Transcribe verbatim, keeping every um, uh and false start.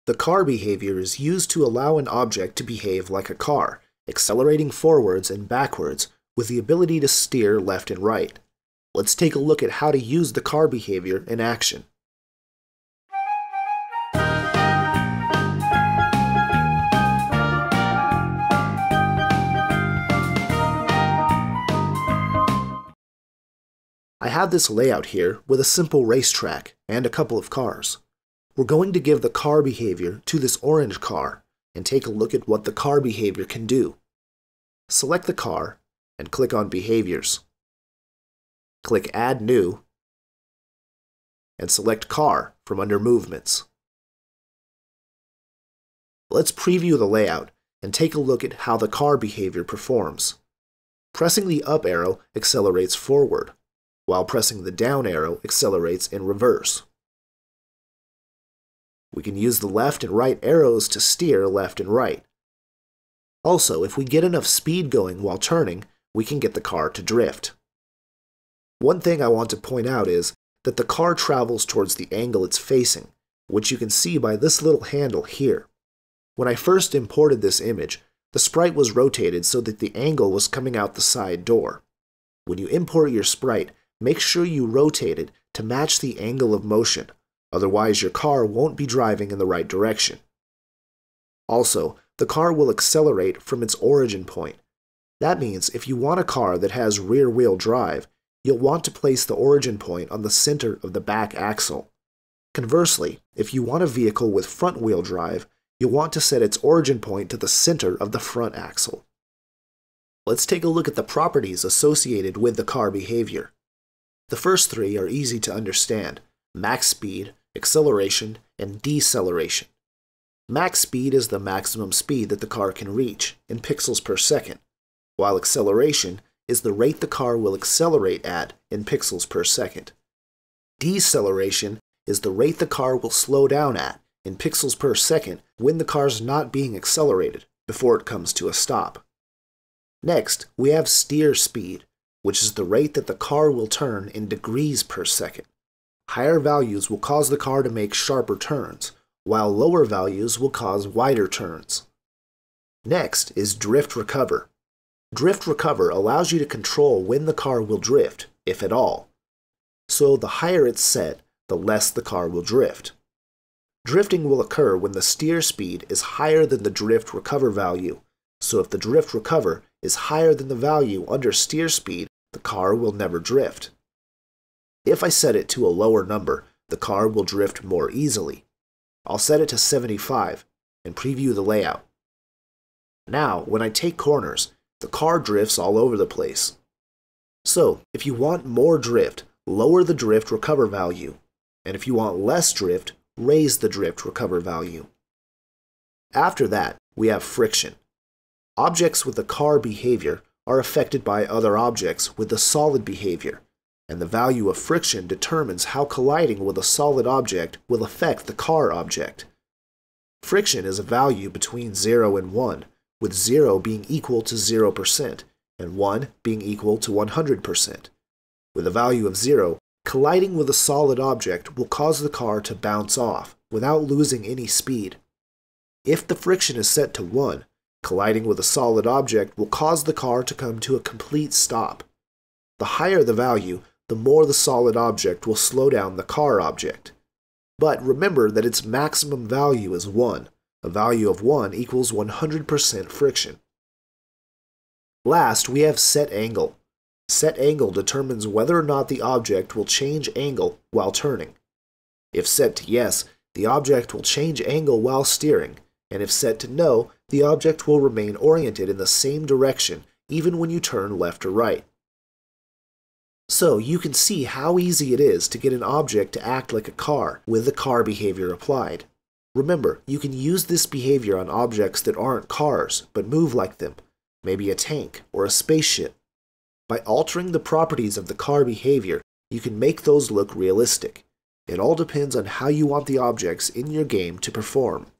The car behavior is used to allow an object to behave like a car, accelerating forwards and backwards with the ability to steer left and right. Let's take a look at how to use the car behavior in action. I have this layout here with a simple racetrack and a couple of cars. We're going to give the car behavior to this orange car and take a look at what the car behavior can do. Select the car and click on Behaviors. Click Add New and select Car from under Movements. Let's preview the layout and take a look at how the car behavior performs. Pressing the up arrow accelerates forward, while pressing the down arrow accelerates in reverse. We can use the left and right arrows to steer left and right. Also, if we get enough speed going while turning, we can get the car to drift. One thing I want to point out is that the car travels towards the angle it's facing, which you can see by this little handle here. When I first imported this image, the sprite was rotated so that the angle was coming out the side door. When you import your sprite, make sure you rotate it to match the angle of motion, otherwise your car won't be driving in the right direction. Also, the car will accelerate from its origin point. That means if you want a car that has rear-wheel drive, you'll want to place the origin point on the center of the back axle. Conversely, if you want a vehicle with front-wheel drive, you'll want to set its origin point to the center of the front axle. Let's take a look at the properties associated with the car behavior. The first three are easy to understand: max speed, acceleration, and deceleration. Max speed is the maximum speed that the car can reach in pixels per second, while acceleration is the rate the car will accelerate at in pixels per second. Deceleration is the rate the car will slow down at in pixels per second when the car's not being accelerated before it comes to a stop. Next, we have steer speed, which is the rate that the car will turn in degrees per second. Higher values will cause the car to make sharper turns, while lower values will cause wider turns. Next is drift recover. Drift recover allows you to control when the car will drift, if at all. So the higher it's set, the less the car will drift. Drifting will occur when the steer speed is higher than the drift recover value, so if the drift recover is higher than the value under steer speed, the car will never drift. If I set it to a lower number, the car will drift more easily. I'll set it to seventy-five and preview the layout. Now, when I take corners, the car drifts all over the place. So, if you want more drift, lower the drift recover value, and if you want less drift, raise the drift recover value. After that, we have friction. Objects with the car behavior are affected by other objects with the solid behavior, and the value of friction determines how colliding with a solid object will affect the car object. Friction is a value between zero and one, with zero being equal to zero percent and one being equal to one hundred percent. With a value of zero, colliding with a solid object will cause the car to bounce off without losing any speed. If the friction is set to one, colliding with a solid object will cause the car to come to a complete stop. The higher the value, the more the solid object will slow down the car object. But remember that its maximum value is one. A value of one equals one hundred percent friction. Last, we have set angle. Set angle determines whether or not the object will change angle while turning. If set to yes, the object will change angle while steering, and if set to no, the object will remain oriented in the same direction even when you turn left or right. So you can see how easy it is to get an object to act like a car with the car behavior applied. Remember, you can use this behavior on objects that aren't cars but move like them, maybe a tank or a spaceship. By altering the properties of the car behavior, you can make those look realistic. It all depends on how you want the objects in your game to perform.